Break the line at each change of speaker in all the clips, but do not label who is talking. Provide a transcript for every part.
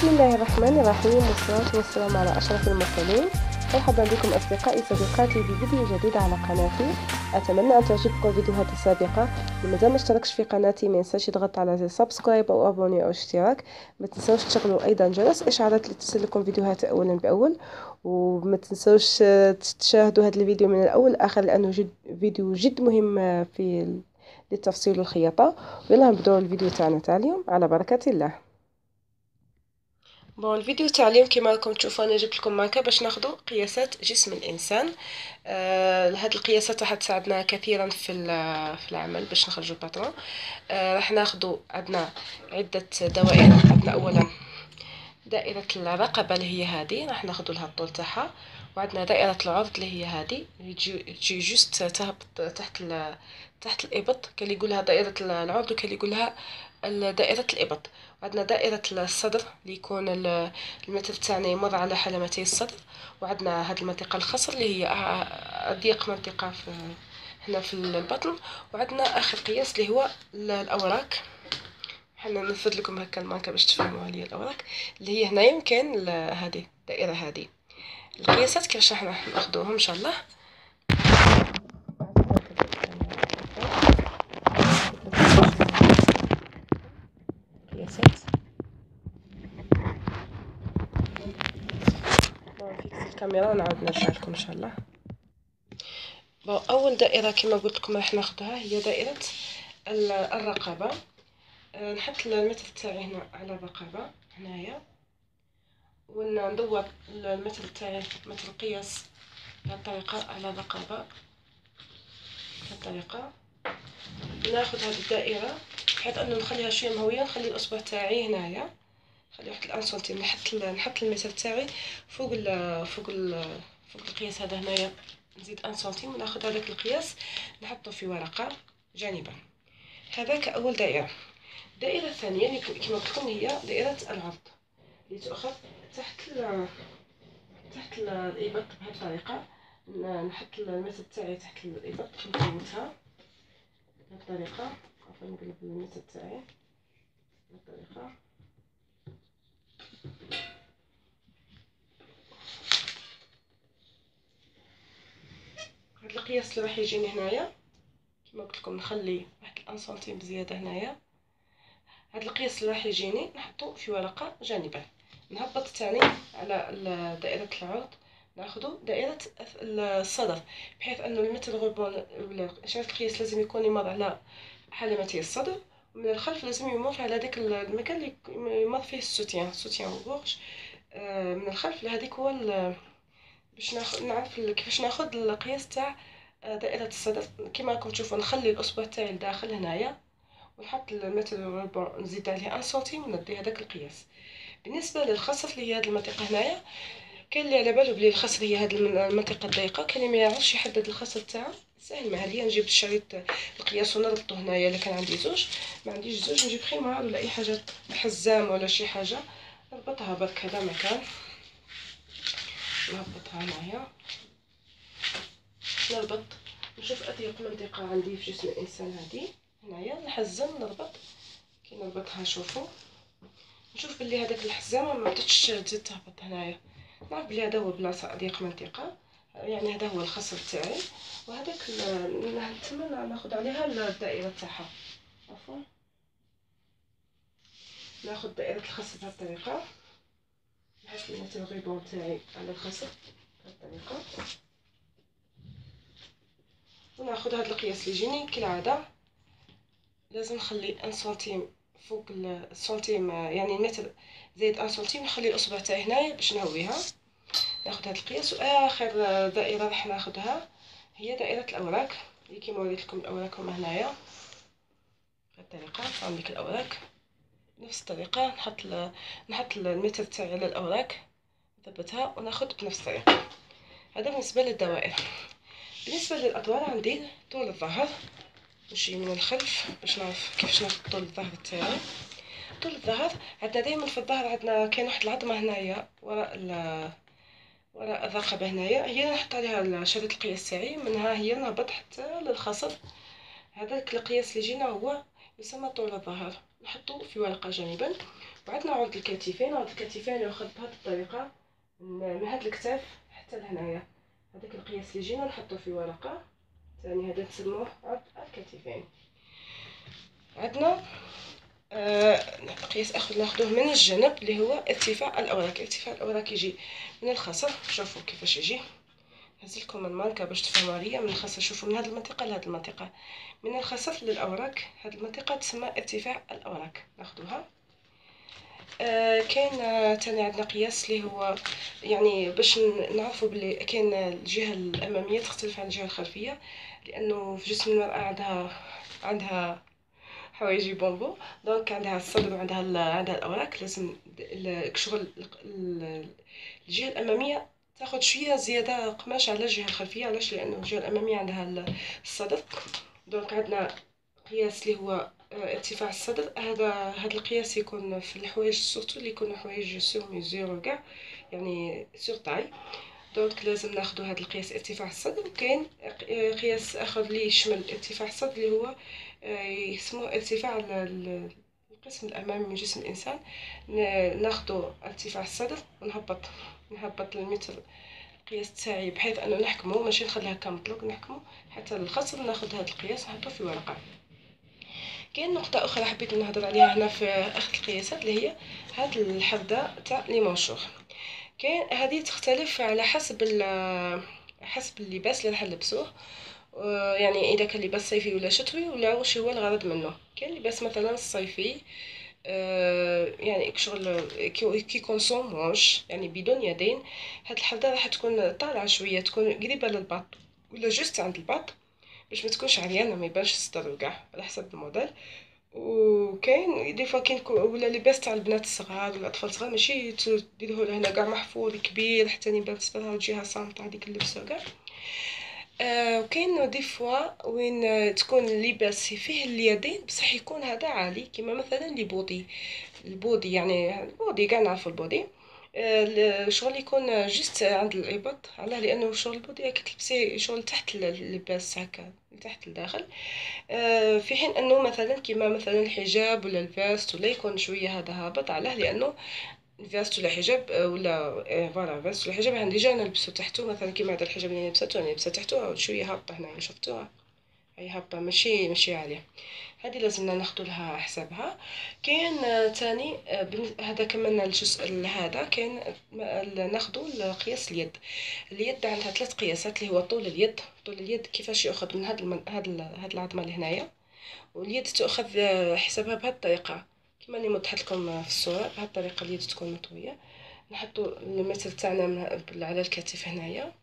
بسم الله الرحمن الرحيم، والصلاة والسلام على أشرف المرسلين. مرحبا بكم أصدقائي صديقاتي بفيديو جديد على قناتي. أتمنى أن تعجبكم الفيديوهات السابقة. اللي مازال ما اشتركش في قناتي ما ينساش يضغط على زر سبسكرايب أو أبوني أو اشتراك. ما تنسوش تشغلوا أيضا جرس إشعارات لتصلكم فيديوهات أولا بأول، وما تنسوش تشاهدوا هذا الفيديو من الأول لآخر لأنه فيديو جد مهم في للتفصيل والخياطة. يلا نبداو الفيديو تاعنا تاع اليوم على بركة الله. الفيديو تاع اليوم كما راكم تشوفوا انا جبت لكم ماركه باش ناخذوا قياسات جسم الانسان. هاد القياسات راح تساعدنا كثيرا في العمل باش نخرجوا باترون. راح ناخذوا عندنا عده دوائر. عندنا اولا دائره الرقبه اللي هي هذه، راح ناخذوا لها الطول تاعها، وعندنا دائره العرض اللي هي هذه تجي جوست تهبط تحت الابط. كاين اللي يقولها دائره العرض وكاين اللي يقولها دائره الابط. وعندنا دائره الصدر اللي يكون المثل تاعنا يمر على حلمتي الصدر. وعندنا هاد المنطقه الخصر اللي هي اضيق منطقه هنا في البطن. وعندنا اخر قياس اللي هو الاوراق. حنا ننفذ لكم هكا الماركه باش تفهموا هي الاوراق اللي هي هنا يمكن هذه الدائره هذه. القياسات كيفاش راح ناخذوهم ان شاء الله. قياسات فيكس الكاميرا ونعاود نرجع لكم ان شاء الله. اول دائره كما قلت لكم راح ناخذها هي دائره الرقبه. نحط المثل تاعي هنا على الرقبه هنايا، وندور المثل تاعي مثل القياس بهذه الطريقه على الرقبه بهذه الطريقه. ناخذ هذه الدائره بحيث انه نخليها شويه مهويه. نخلي الاصبع تاعي هنايا، نخلي واحد 1 سنتيم. نحط المثل تاعي فوق القياس هذا هنايا. نزيد 1 سنتيم وناخذ هذاك القياس نحطه في ورقه جانبا. هذاك اول دائره. الدائره الثانيه اللي كما قلت لكم هي دائره العرض اللي تؤخذ تحت الابط بهذه الطريقه. نحط المثل تاعي تحت الابط نفوتها بهذه الطريقه. عفوا نقلب المثل تاعي بهذه الطريقه. هذا القياس اللي راح يجيني هنايا كما قلت لكم نخلي واحد 1 سنتيم بزياده هنايا. هذا القياس اللي راح يجيني نحطه في ورقه جانبا. نهبط ثاني على دائره العرض، ناخذ دائره الصدر بحيث انه المتر غربون ولا اشاره القياس لازم يكون يمر على حلمتي الصدر، ومن الخلف لازم يمر على داك المكان اللي يمر فيه السوتيان غورج. من الخلف لهذيك هو باش نعرف كيفاش ناخذ القياس تاع دائره الصدر. كما راكم تشوفوا نخلي الاصبع تاعي لداخل هنايا، ونحط المتر غربون نزيد عليه 1 سنتيم وندي هذاك القياس. بالنسبه للخصر اللي هي هذه المنطقه هنايا، كاين اللي على بالو بلي الخصر هي هذه المنطقه الضيقه، كاين اللي ما يعرفش يحدد الخصر تاعو. سهل معايا نجيب الشريط القياس ونربطه هنايا. الا كان عندي زوج، ما عنديش زوج نجيب خمار ولا اي حاجه حزام ولا شي حاجه نربطها برك هذا مكان. نهبطها هنايا، نربط نشوف اضيق منطقه عندي في جسم الانسان هذه هنايا. نحزم نربط كي نربطها. شوفوا نشوف بلي هذاك الحزامه ما بداتش تزيد تهبط هنايا. نعرف بلي هذا هو بلاصه اضيق منطقه، يعني هذا هو الخصر تاعي. وهذاك تما ناخذ عليها الدائره تاعها. عفوا ناخذ دائره الخصر بهذه الطريقه. نحط المثل الغيبون تاعي على الخصر بهذه الطريقه، وناخذ هذا القياس اللي يجيني كالعاده. لازم نخلي 1 سنتيم فوق السنتيم، يعني المتر زايد 1 سنتيم. نخلي الاصبع تاعي هنايا باش نهويها. ناخذ هذا القياس. واخر دائره راح ناخذها هي دائره الاوراق اللي كيما وريت لكم الاوراق هما هنايا بهذه الطريقه. عندك الاوراق بنفس الطريقه. نحط المتر تاعي على الاوراق نثبتها وناخذ بنفس الطريقه. هذا بالنسبه للدوائر. بالنسبه للاطوال عندي طول الظهر. نمشي من الخلف باش نعرف كيفاش ناخذ طول الظهر تاعي. طول الظهر عندنا دائما في الظهر عندنا كاين واحد العظمه هنايا وراء الرقبه هنايا، هي نحط عليها شريط القياس تاعي. منها هي نهبط حتى للخصر. هذاك القياس اللي جينا هو يسمى طول الظهر. نحطو في ورقه جانبا. وعندنا عرض الكتفين. عرض الكتفين ياخذ بهذه الطريقه من هاد الكتاف حتى لهنايا. هذاك القياس اللي جينا نحطو في ورقه ثاني، هذا نسموه عرض الكتفين. عندنا قياس ناخذوه من الجنب اللي هو ارتفاع الاوراق. ارتفاع الاوراق يجي من الخصر، شوفوا كيفاش يجي، نهزلكم الماركه باش تفهموا عليا. من الخصر شوفوا من هذه المنطقه لهذه المنطقه، من الخصر للاوراق، هذه المنطقه تسمى ارتفاع الاوراق، ناخذوها. كاين ثاني عندنا قياس اللي هو يعني باش نعرفوا بلي كاين الجهه الاماميه تختلف عن الجهه الخلفيه، لانه في جسم المراه عندها حوايجي بونبو، دونك عندها الصدر وعندها الاوراق. لازم شغل الجهه الاماميه تاخذ شويه زياده قماش على الجهه الخلفيه. علاش؟ لانه الجهه الاماميه عندها الصدر. دونك عندنا قياس اللي هو ارتفاع الصدر. هذا القياس يكون في الحوايج سورتو اللي يكونوا حوايج سور ميزور كاع، يعني سور طاي. دونك لازم ناخذ هذا القياس ارتفاع الصدر. وكاين قياس اخر اللي يشمل ارتفاع الصدر اللي هو يسموه ارتفاع القسم الامامي من جسم الانسان. ناخذ ارتفاع الصدر ونهبط للمتر القياس تاعي، بحيث انه نحكمه ماشي نخليها كمطلوق، نحكمه حتى للخصر. ناخذ هذا القياس نحطه في ورقه. كاين نقطه اخرى حبيت نهضر عليها هنا في اخذ القياسات، اللي هي هاد الحرده تاع لي مونشور. كاين هذه تختلف على حسب اللباس اللي راح نلبسوه. يعني اذا كان لباس صيفي ولا شتوي ولا واش هو الغرض منه. كاين لباس مثلا الصيفي يعني شغل كي يكون سون مونش، يعني بدون يدين. هاد الحرده راح تكون طالعه شويه، تكون قريبه للباط ولا جوست عند الباط، باش ما تكونش عريانه، ما يبانش الصدر وكاع، على حسب الموديل. وكاين دي فوا كاين ولا لباس تاع البنات الصغار ولا الاطفال الصغار، ماشي تديروه لهنا كاع محفوظ كبير حتى يبان صدرها وجهها صامته، هذيك اللبسه كاع. وكاين دي فوا وين تكون اللباس فيه اليدين بصح يكون هذا عالي، كيما مثلا لي البودي، يعني البودي كاع نعرفوا البودي. الشغل يكون جست عند الابط، علاه لانه شغل البودي راك تلبسي شغل تحت اللباس هكا تحت الداخل. في حين انه مثلا كيما مثلا الحجاب ولا الفاست ولا يكون شويه هذا هابط، علاه لانه الفاست ولا حجاب ولا فوالا فاست ولا حجاب عندي جا نلبسو تحتو، مثلا كيما هذا الحجاب اللي لبسته انا لبسته تحتو شويه هابطه هنايا، شفتوها هي هابطه ماشي عاليه. هذه لازمنا ناخذ لها حسابها. كاين تاني هذا كملنا الجزء هذا. كاين ناخذ قياس اليد. اليد عندها 3 قياسات اللي هو طول اليد. طول اليد كيفاش ياخذ من هاد العظمه اللي هنايا، واليد تاخذ حسابها بهذه الطريقه كما اللي موضحت لكم في الصوره. بهذه الطريقه اليد تكون مطويه. نحطوا المتر تاعنا على الكتف هنايا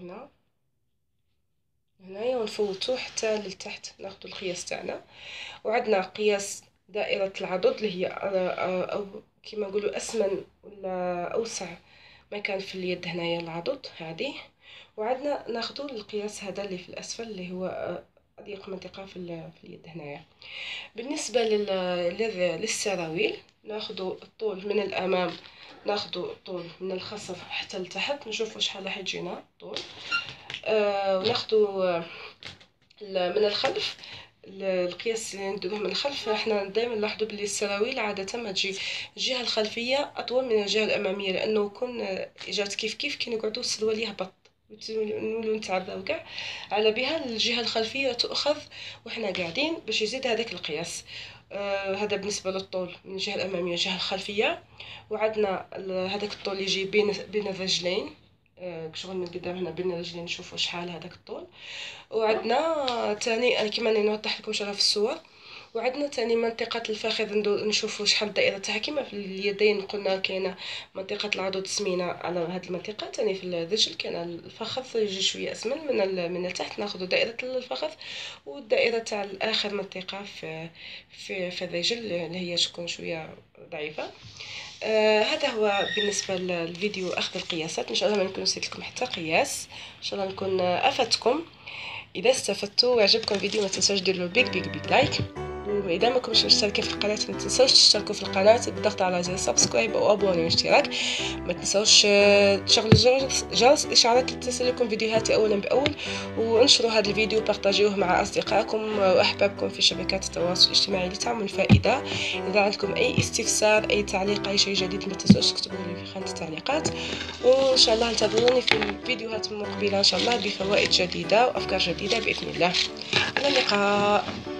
ونفوتوه حتى لتحت، ناخذ القياس تاعنا. وعندنا قياس دائره العضد اللي هي او كما نقولوا اسمن ولا اوسع مكان في اليد هنايا العضد هذه. وعندنا ناخذ القياس هذا اللي في الاسفل اللي هو اضيق منطقه في اليد هنايا. بالنسبه للسراويل ناخذ الطول من الامام، ناخذ الطول من الخصر حتى لتحت، نشوفوا شحال راح يجينا طول. وناخذ من الخلف القياس اللي نديروه من الخلف. احنا دائما نلاحظوا بلي السراويل عاده ما تجي الجهه الخلفيه اطول من الجهه الاماميه، لانه كون جات كيف كي نقعدوا السروال يهبط نولو نتعباو كاع على بها الجهه الخلفيه تؤخذ وحنا قاعدين باش يزيد هذاك القياس. هذا بالنسبه للطول من الجهه الاماميه والجهه الخلفيه. وعندنا هذاك الطول يجي بين الرجلين، شغل من قدام هنا بين الرجلين نشوفوا شحال هذاك الطول. وعندنا ثاني كيما نوضح لكم شرح في الصور. وعندنا ثاني منطقه الفخذ نشوفوا شحال الدائره تاعها. كيما في اليدين قلنا كاينه منطقه العضد سمينه على هذه المنطقه، ثاني في الرجل كاين الفخذ يجي شويه اسمن من التحت، ناخذ دائره الفخذ. والدائره تاع الاخر منطقه في الرجل اللي هي تكون شويه ضعيفه. هذا هو بالنسبه للفيديو اخذ القياسات. ان شاء الله ما نكون نسيت لكم حتى قياس، ان شاء الله نكون افدتكم. اذا استفدتوا وعجبكم الفيديو ما تنسوش ديروا بيك لايك، واذا ما كنتوش مشتركين في القناه ما تنساوش تشتركوا في القناه بالضغط على زر سبسكرايب او ابوني واشتراك. ما تنساوش تشغلوا جرس الاشعارات لتصلكم فيديوهاتي اولا باول، وانشروا هذا الفيديو بارطاجيوه مع اصدقائكم واحبابكم في شبكات التواصل الاجتماعي لتعم الفائده. اذا عندكم اي استفسار اي تعليق اي شيء جديد ما تنسوش تكتبوا لي في خانه التعليقات، وان شاء الله انتظروني في الفيديوهات المقبله ان شاء الله بفوائد جديده وافكار جديده باذن الله. الى اللقاء.